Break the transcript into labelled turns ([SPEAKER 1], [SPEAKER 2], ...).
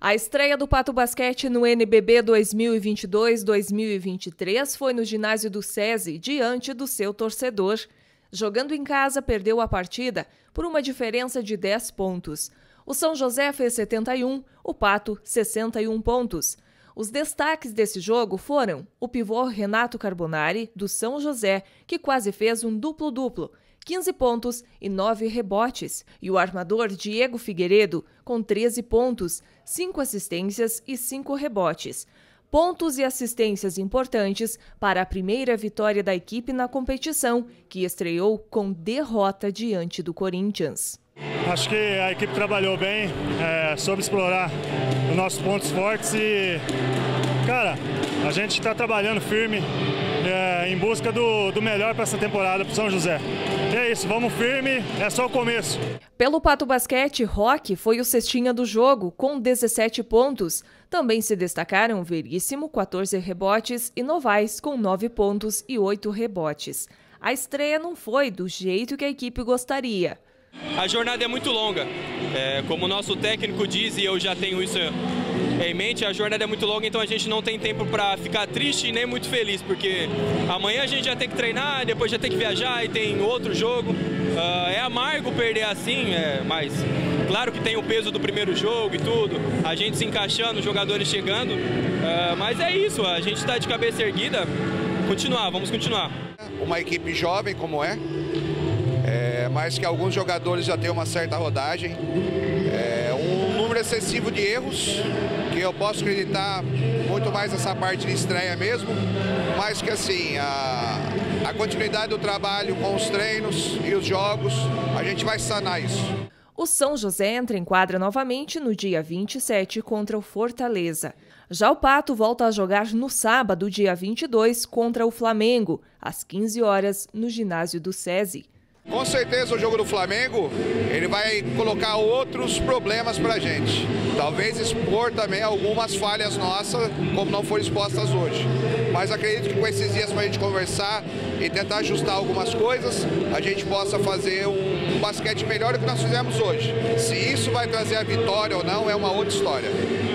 [SPEAKER 1] A estreia do Pato Basquete no NBB 2022-2023 foi no ginásio do SESI, diante do seu torcedor. Jogando em casa, perdeu a partida por uma diferença de 10 pontos. O São José fez 71, o Pato 61 pontos. Os destaques desse jogo foram o pivô Renato Carbonari, do São José, que quase fez um duplo-duplo, 15 pontos e 9 rebotes, e o armador Diego Figueiredo, com 13 pontos, 5 assistências e 5 rebotes. Pontos e assistências importantes para a primeira vitória da equipe na competição, que estreou com derrota diante do Corinthians.
[SPEAKER 2] Acho que a equipe trabalhou bem, soube explorar os nossos pontos fortes e, cara, a gente está trabalhando firme em busca do melhor para essa temporada para o São José. E é isso, vamos firme, é só o começo.
[SPEAKER 1] Pelo Pato Basquete, Roque foi o cestinha do jogo, com 17 pontos. Também se destacaram Veríssimo, 14 rebotes, e Novaes, com 9 pontos e 8 rebotes. A estreia não foi do jeito que a equipe gostaria.
[SPEAKER 3] A jornada é muito longa, como o nosso técnico diz, e eu já tenho isso em mente, a jornada é muito longa, então a gente não tem tempo para ficar triste e nem muito feliz, porque amanhã a gente já tem que treinar, depois já tem que viajar e tem outro jogo. É amargo perder assim, mas claro que tem o peso do primeiro jogo e tudo, a gente se encaixando, os jogadores chegando, mas é isso, a gente está de cabeça erguida, vamos continuar.
[SPEAKER 4] Uma equipe jovem como mas que alguns jogadores já têm uma certa rodagem, um número excessivo de erros, que eu posso acreditar muito mais nessa parte de estreia mesmo, mas que assim, a continuidade do trabalho com os treinos e os jogos, a gente vai sanar isso.
[SPEAKER 1] O São José entra em quadra novamente no dia 27 contra o Fortaleza. Já o Pato volta a jogar no sábado, dia 22, contra o Flamengo, às 15 horas, no ginásio do SESI.
[SPEAKER 4] Com certeza o jogo do Flamengo, ele vai colocar outros problemas pra gente. Talvez expor também algumas falhas nossas, como não foram expostas hoje. Mas acredito que com esses dias pra gente conversar e tentar ajustar algumas coisas, a gente possa fazer um basquete melhor do que nós fizemos hoje. Se isso vai trazer a vitória ou não, é uma outra história.